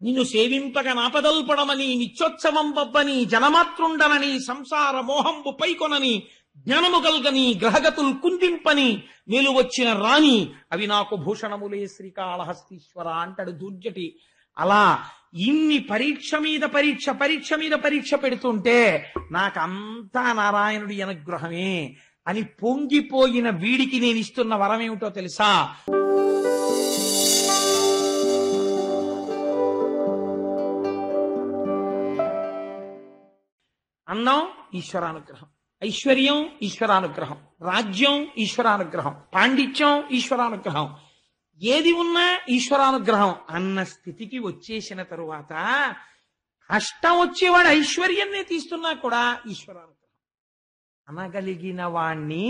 నిన్ను సేవింపగ నాపదల్పడమని నిత్యోత్సవం బబ్బని జనమాత్రుండనని సంసార మోహంబు పైకొనని జ్ఞానము గల్గని గ్రహగతులు కుందింపని నిలువచ్చిన రాణి అవి నాకు భూషణములే శ్రీకాళహస్తీశ్వర అంటాడు దూర్జటి. అలా ఇన్ని పరీక్ష మీద పరీక్ష పరీక్ష మీద పరీక్ష పెడుతుంటే నాకంతా నారాయణుడి అనుగ్రహమే అని పొంగిపోయిన వీడికి నేను ఇస్తున్న వరం ఏమిటో తెలుసా? అన్నం ఈశ్వరానుగ్రహం, ఐశ్వర్యం ఈశ్వరానుగ్రహం, రాజ్యం ఈశ్వరానుగ్రహం, పాండిత్యం ఈశ్వరానుగ్రహం, ఏది ఉన్నా ఈశ్వరానుగ్రహం అన్న స్థితికి వచ్చేసిన తరువాత కష్టం వచ్చేవాడు ఐశ్వర్యాన్ని తీస్తున్నా కూడా ఈశ్వరానుగ్రహం. అనగలిగిన వాణ్ణి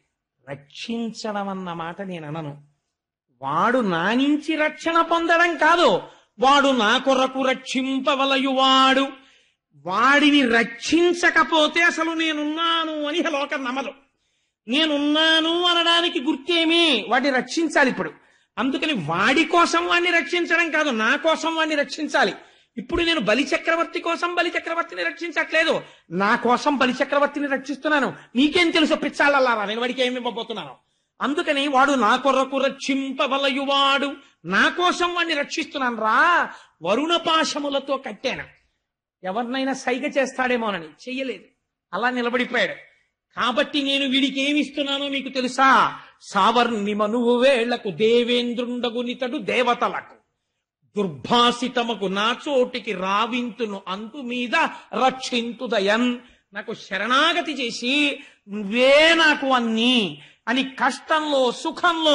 రక్షించడం అన్న మాట నేను అనను. వాడు నా నుంచి రక్షణ పొందడం కాదు, వాడు నా కొరకు రక్షింపవలయువాడు. వాడిని రక్షించకపోతే అసలు నేనున్నాను అని లోకం నమ్మదు. నేనున్నాను అనడానికి గుర్తేమి? వాడిని రక్షించాలి ఇప్పుడు. అందుకని వాడి కోసం వాడిని రక్షించడం కాదు, నా కోసం వాడిని రక్షించాలి. ఇప్పుడు నేను బలిచక్రవర్తి కోసం బలిచక్రవర్తిని రక్షించట్లేదు, నా కోసం బలిచక్రవర్తిని రక్షిస్తున్నాను. నీకేం తెలుసు పిచ్చాలల్లారా నేను వాడికి ఏమి ఇవ్వబోతున్నాను? అందుకని వాడు నా కొరకు రక్షింపవలయువాడు, నా కోసం వాడిని రక్షిస్తున్నాను రా. వరుణ పాశములతో కట్టాను. ఎవరినైనా సైగ చేస్తాడేమోనని చెయ్యలేదు, అలా నిలబడిపోయాడు. కాబట్టి నేను వీడికి ఏమిస్తున్నానో మీకు తెలుసా? సావర్ణి మనువు వేళ్లకు దేవేంద్రుండగునితడు దేవతలకు దుర్భాసితమకు నా చోటికి రావింతును అంతు మీద రక్షింతుదయన్. నాకు శరణాగతి చేసి నువ్వే నాకు అన్ని అని కష్టంలో సుఖంలో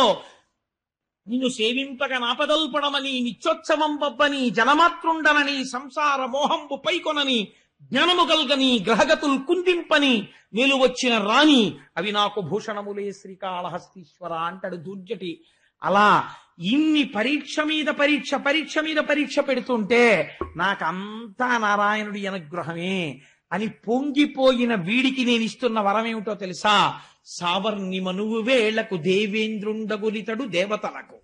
నిన్ను సేవింపగ నాపదల్పడమని నిత్యోత్సవం బబ్బని జనమాత్రుండనని సంసార మోహంబు పైకొనని జ్ఞానము గల్గని గ్రహగతులు కుందింపని నిలువచ్చిన రాణి అవి నాకు భూషణములే శ్రీకాళహస్తీశ్వర అంటాడు దూర్జటి. అలా ఇన్ని పరీక్ష మీద పరీక్ష పరీక్ష మీద పరీక్ష పెడుతుంటే నాకంతా నారాయణుడి అనుగ్రహమే అని పొంగిపోయిన వీడికి నేను ఇస్తున్న వరం ఏమిటో తెలుసా? సావర్ణి మనువు వేళ్లకు దేవేంద్రుండగులితడు దేవతలకు.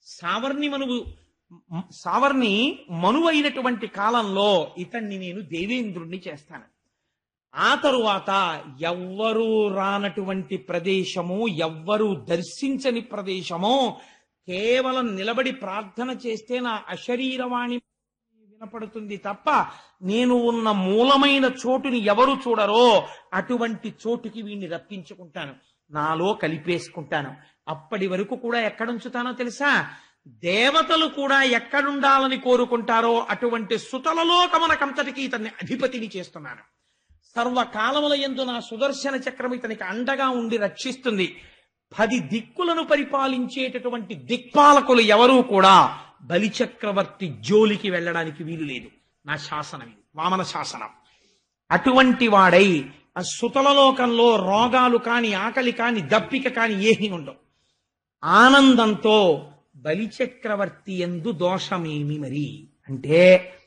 సావర్ణి మనువు అయినటువంటి కాలంలో ఇతన్ని నేను దేవేంద్రుణ్ణి చేస్తాను. ఆ తరువాత ఎవ్వరూ రానటువంటి ప్రదేశము, ఎవ్వరూ దర్శించని ప్రదేశము, కేవలం నిలబడి ప్రార్థన చేస్తే నా అశరీరవాణి వినపడుతుంది తప్ప నేను ఉన్న మూలమైన చోటుని ఎవరు చూడరో అటువంటి చోటుకి వీడిని రప్పించుకుంటాను, నాలో కలిపేసుకుంటాను. అప్పటి వరకు కూడా ఎక్కడుంచుతానో తెలుసా? దేవతలు కూడా ఎక్కడుండాలని కోరుకుంటారో అటువంటి సుతలలో కమనకంతటికి ఇతన్ని అధిపతిని చేస్తున్నాను. సర్వకాలముల యందు నా సుదర్శన చక్రం ఇతనికి అండగా ఉండి రక్షిస్తుంది. 10 దిక్కులను పరిపాలించేటటువంటి దిక్పాలకులు ఎవరూ కూడా బలిచక్రవర్తి జోలికి వెళ్ళడానికి వీలు లేదు. నా శాసనం ఇది, వామన శాసనం. అటువంటి వాడై ఆ సుతలలోకంలో రోగాలు కాని ఆకలి కాని దప్పిక కాని ఏమీ ఉండవు. ఆనందంతో బలిచక్రవర్తి యందు దోషమేమి మరి అంటే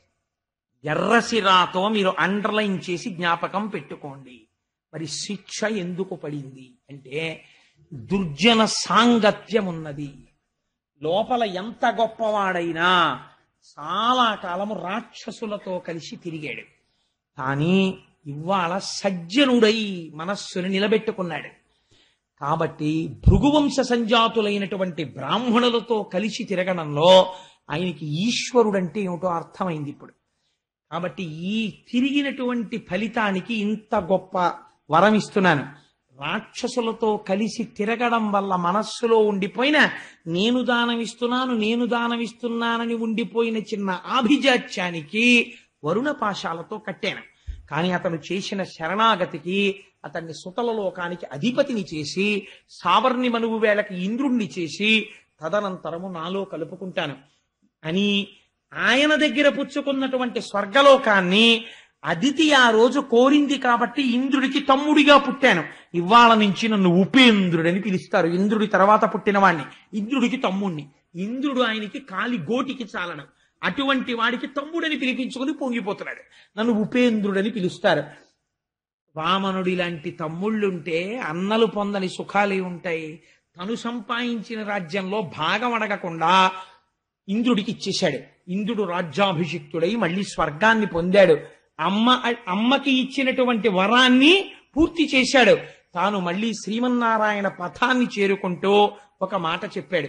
ఎర్రసిరాతో మీరు అండర్లైన్ చేసి జ్ఞాపకం పెట్టుకోండి. మరి శిక్ష ఎందుకు పడింది అంటే దుర్జన సాంగత్యం ఉన్నది. లోపల ఎంత గొప్పవాడైనా చాలా కాలము రాక్షసులతో కలిసి తిరిగాడు. కానీ ఇవాళ సజ్జనుడై మనస్సుని నిలబెట్టుకున్నాడు. కాబట్టి భృగువంశ సంజాతులైనటువంటి బ్రాహ్మణులతో కలిసి తిరగడంలో ఆయనకి ఈశ్వరుడంటే ఏమిటో అర్థమైంది ఇప్పుడు. కాబట్టి ఈ తిరిగినటువంటి ఫలితానికి ఇంత గొప్ప వరం ఇస్తున్నాను. రాక్షసులతో కలిసి తిరగడం వల్ల మనస్సులో ఉండిపోయిన నేను దానమిస్తున్నానని ఉండిపోయిన చిన్న ఆభిజాత్యానికి వరుణ పాశాలతో కట్టాను. కానీ అతను చేసిన శరణాగతికి అతన్ని సుతలలోకానికి అధిపతిని చేసి సావర్ణి మనువు వేళకి ఇంద్రుణ్ణి చేసి తదనంతరము నాలో కలుపుకుంటాను అని ఆయన దగ్గర పుచ్చుకున్నటువంటి స్వర్గలోకాన్ని అదితి ఆ రోజు కోరింది కాబట్టి ఇంద్రుడికి తమ్ముడిగా పుట్టాను. ఇవాళ నుంచి నన్ను ఉపేంద్రుడని పిలుస్తారు. ఇంద్రుడి తర్వాత పుట్టిన వాడిని ఇంద్రుడికి తమ్ముణ్ణి. ఇంద్రుడు ఆయనకి కాలి గోటికి చాలడం. అటువంటి వాడికి తమ్ముడని పిలిపించుకుని పొంగిపోతున్నాడు. నన్ను ఉపేంద్రుడని పిలుస్తారు. వామనుడి లాంటి తమ్ముళ్ళుంటే అన్నలు పొందని సుఖాలే ఉంటాయి. తను సంపాదించిన రాజ్యంలో భాగం అడగకుండా ఇంద్రుడికి ఇచ్చేశాడు. ఇంద్రుడు రాజ్యాభిషిక్తుడై మళ్ళీ స్వర్గాన్ని పొందాడు. అమ్మకి ఇచ్చినటువంటి వరాన్ని పూర్తి చేశాడు. తాను మళ్ళీ శ్రీమన్నారాయణ పథాన్ని చేరుకుంటూ ఒక మాట చెప్పాడు.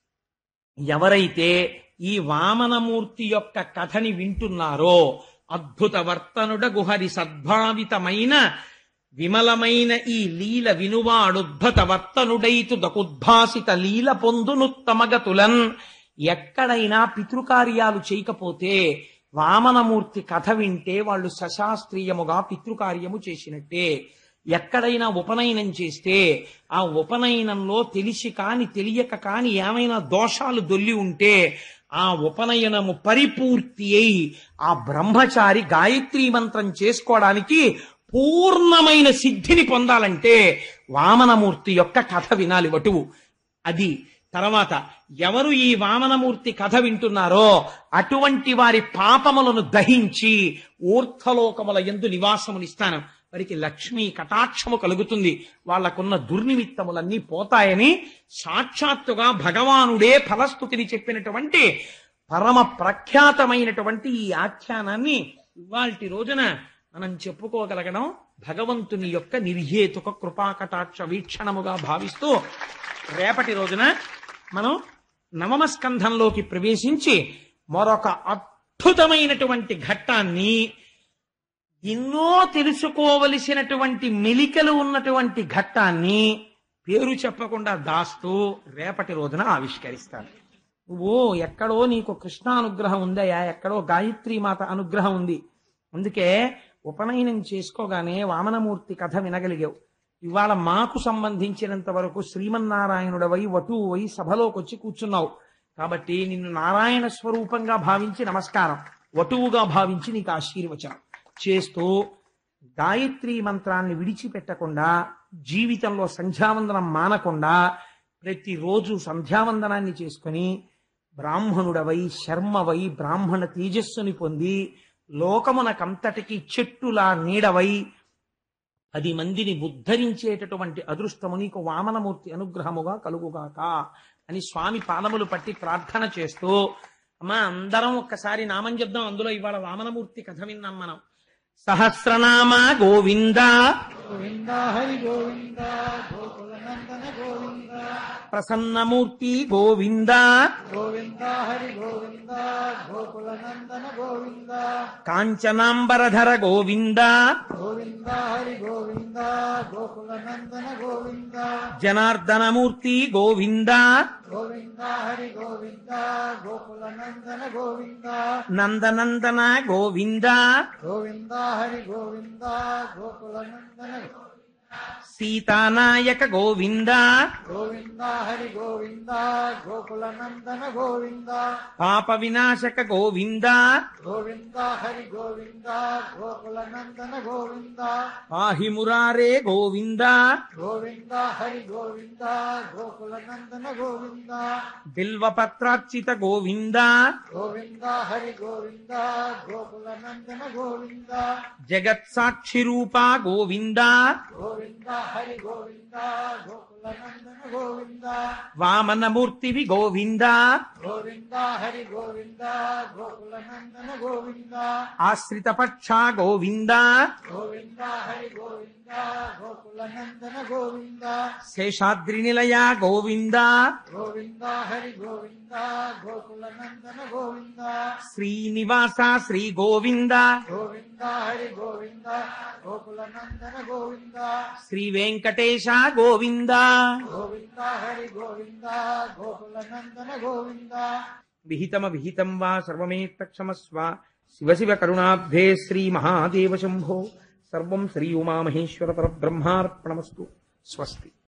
ఎవరైతే ఈ వామనమూర్తి యొక్క కథని వింటున్నారో, అద్భుత వర్తనుడగు హరి సద్భావితమైన విమలమైన ఈ లీల వినువాడుద్భుత వర్తనుడైతు దకుద్భాసిత లీల పొందునుత్తమగతులన్. ఎక్కడైనా పితృకార్యాలు చేయకపోతే వామనమూర్తి కథ వింటే వాళ్ళు సశాస్త్రీయముగా పితృకార్యము చేసినట్టే. ఎక్కడైనా ఉపనయనం చేస్తే ఆ ఉపనయనంలో తెలిసి కాని తెలియక కాని ఏమైనా దోషాలు దొల్లి ఉంటే ఆ ఉపనయనము పరిపూర్తి అయి ఆ బ్రహ్మచారి గాయత్రీ మంత్రం చేసుకోవడానికి పూర్ణమైన సిద్ధిని పొందాలంటే వామనమూర్తి యొక్క కథ వినాలి వటువు. అది తర్వాత ఎవరు ఈ వామనమూర్తి కథ వింటున్నారో అటువంటి వారి పాపములను దహించి ఊర్ధ్వలోకముల యందు నివాసమునిస్తాను. వారికి లక్ష్మీ కటాక్షము కలుగుతుంది. వాళ్లకున్న దుర్నిమిత్తములన్నీ పోతాయని సాక్షాత్తుగా భగవానుడే ఫలస్థుతిని చెప్పినటువంటి పరమ ప్రఖ్యాతమైనటువంటి ఈ ఆఖ్యానాన్ని ఇవాల్టి రోజున మనం చెప్పుకోగలగడం భగవంతుని యొక్క నిర్హేతుక కృపాకటాక్ష వీక్షణముగా భావిస్తూ రేపటి రోజున మనం నవమ స్కంధంలోకి ప్రవేశించి మరొక అద్భుతమైనటువంటి ఘట్టాన్ని, ఎన్నో తెలుసుకోవలసినటువంటి మెలికలు ఉన్నటువంటి ఘట్టాన్ని పేరు చెప్పకుండా దాస్తూ రేపటి రోజున ఆవిష్కరిస్తాను. నువ్వు ఎక్కడో నీకు కృష్ణానుగ్రహం ఉందయా, ఎక్కడో గాయత్రీమాత అనుగ్రహం ఉంది. అందుకే ఉపనయనం చేసుకోగానే వామనమూర్తి కథ వినగలిగావు. ఇవాళ మాకు సంబంధించినంత వరకు శ్రీమన్నారాయణుడవై వటువై సభలోకి వచ్చి కూర్చున్నావు. కాబట్టి నిన్ను నారాయణ స్వరూపంగా భావించి నమస్కారం, వటువుగా భావించి నీకు ఆశీర్వచనం చేస్తూ గాయత్రీ మంత్రాన్ని విడిచిపెట్టకుండా, జీవితంలో సంధ్యావందనం మానకుండా ప్రతిరోజు సంధ్యావందనాన్ని చేసుకుని బ్రాహ్మణుడవై శర్మవై బ్రాహ్మణ తేజస్సుని పొంది లోకమునకంతటికి చెట్టులా నీడవై 10 మందిని ఉద్ధరించేటటువంటి అదృష్టము నీకు వామనమూర్తి అనుగ్రహముగా కలుగుగాక అని స్వామి పాదములు పట్టి ప్రార్థన చేస్తూ, అమ్మా అందరం ఒక్కసారి నామం చెప్దాం. అందులో ఇవాళ వామనమూర్తి కథ విన్నాం మనం. సహస్రనామ గోవింద గోవింద హరి గోవింద గోకులనందన గోవింద ప్రసన్నమూర్తి గోవింద గోవింద హరి గోవింద గోకులనందన గోవింద కాంచనాంబరధర గోవింద గోవింద హరి గోవింద గోకులనందన గోవింద జనార్దనమూర్తి గోవింద గోవింద హరి గోవింద గోకులనందన గోవింద నందనందన గోవింద గోవింద హరి గోవింద గోకులనందన సీతానాయక గోవింద గోవింద హరి గోవింద గోకులనందన గోవింద పాప వినాశక గోవింద గోవింద హరి గోవింద గోకులనందన గోవింద పాహి మురారే గోవింద గోవింద హరి గోవింద గోకులనందన గోవింద బిల్వపత్రార్చిత గోవింద గోవింద హరి గోవింద గోకులనందన గోవింద జగత్సాక్షి రూప గోవింద గోవింద హరి గోవింద గోకులనందన గోవింద వామనమూర్తివి గోవింద గోవింద హరి గోవింద గోకులనందన గోవింద ఆశ్రిత పక్ష గోవింద గోవింద హరి గోవింద గోకులనందన గోవింద శేషాద్రి నిలయ గోవింద గోవింద హరి గోవింద గోకులనందన గోవింద శ్రీనివాస శ్రీ గోవింద గోవింద హరి గోవింద గోకులనందన గోవింద శ్రీ వెంకటేశ గోవింద గోవింద హరి గోవింద గోకులనందన గోవింద విహితమ విహితం వా సర్వమేత్తక్షమస్వ శివ శివ కరుణాబ్ధే శ్రీ మహాదేవ శంభో సర్వం శ్రీ ఉమామహేశ్వర పరబ్రహ్మార్పణమస్తు. స్వస్తి.